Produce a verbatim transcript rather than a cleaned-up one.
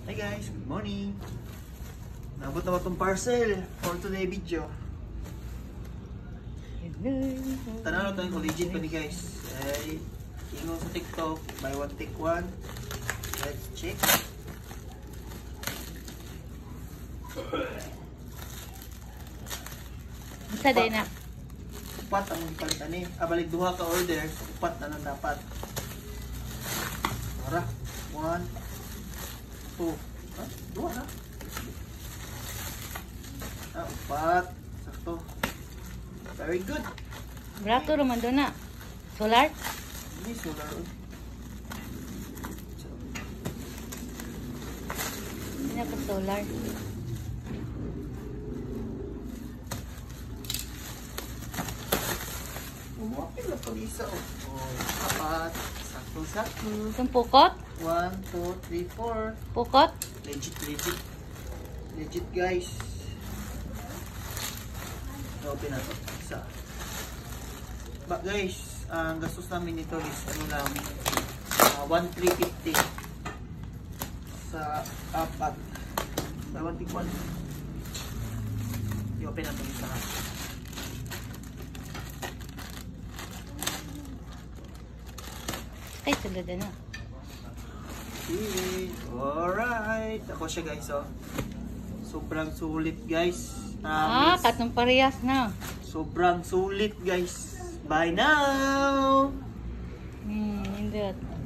Hi guys, good morning. Nabot na ba itong parcel for today video. Tanaw na ito yung legit pa ni guys. Ay, ingo sa TikTok, buy one take one. Let's check. Isa din na. Upat ang palitan eh. Abalik duha ka order, upat na lang dapat. Tara, one, two, ah, duha na. Ah, upat, sakto. Very good. Brato naman doon na. Solar? Ini solar. Hindi na pa solar. Umapin na pag isa. Oh, apat. Sakto-sakto. Itong pukot? One, two, three, four. Pukot? Legit, legit. Legit, guys. Open na to. Isa. But guys, ang gastos namin nito is ano lang, uh, one thousand three hundred fifty sa apat. Sa one take one. I-open na to isa. Ay, sulod na. Okay. Alright. Ako siya guys, oh. Sobrang sulit guys. Ah, Promise. katong parehas na. Sobrang sulit guys. Bye now! Hmm, hindi.